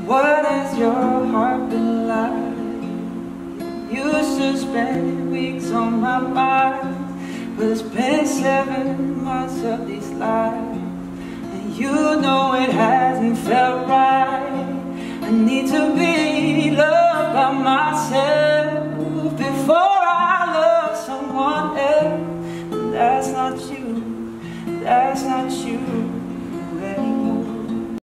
What has your heart been like? You used to spend weeks on my mind, but it's been 7 months of these lives, and you know it hasn't felt right. I need to be